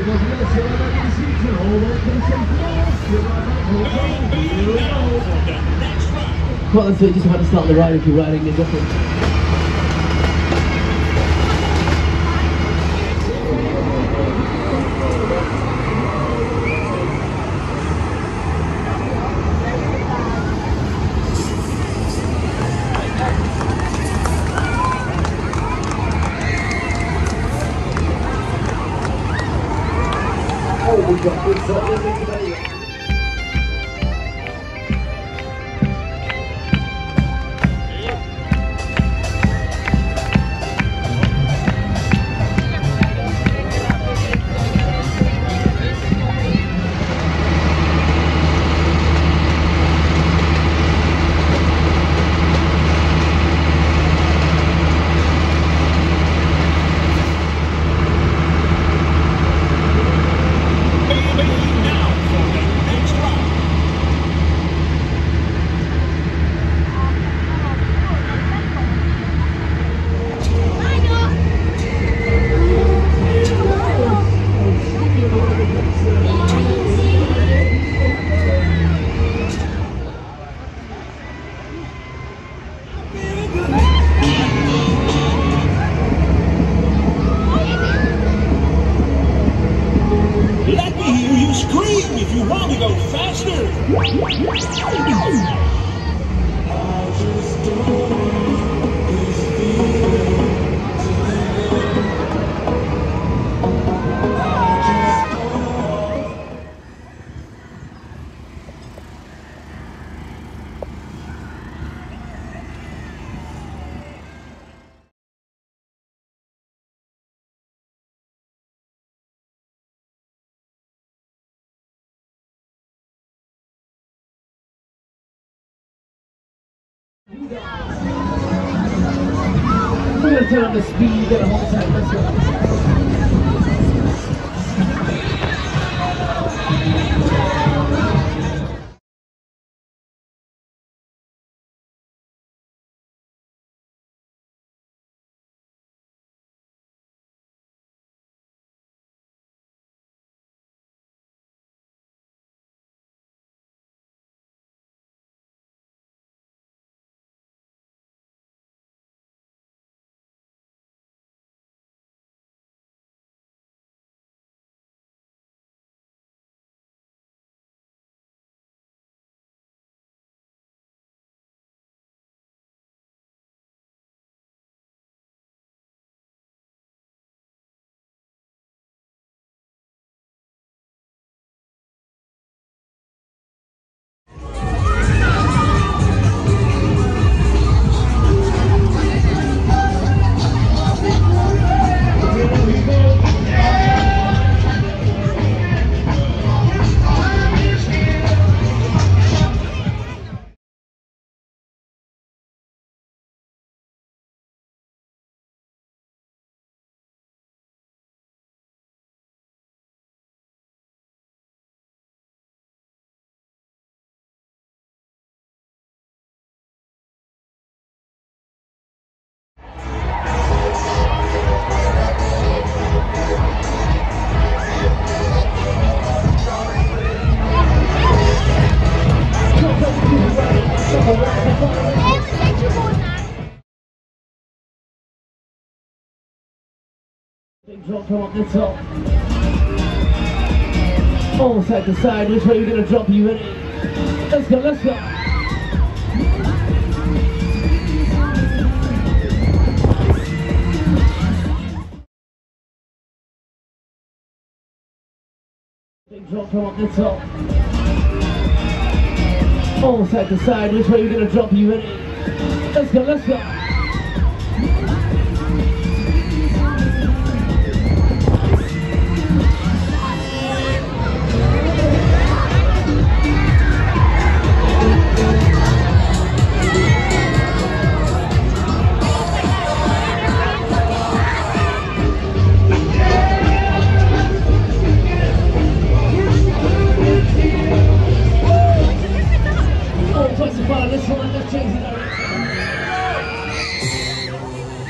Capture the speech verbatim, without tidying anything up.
Well, that's it, you just have to start the ride if you're riding a different. Oh, we got good stuff. If you want to go faster. We're gonna turn up the speed at a whole time. Let's go. Big drop from up the top. All side to side, which way are you gonna drop? Are you ready? Let's go, let's go. Big drop from up the top. All side to side, which way are you gonna drop? Are you ready? Let's go, let's go. Let's change it.